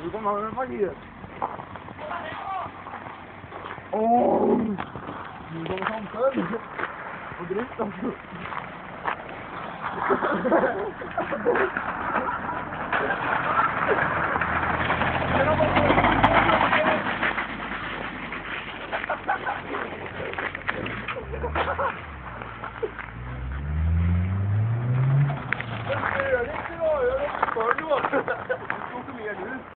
Du kommer med magier. Åh! Nu kommer samtidigt. Och drift alltså.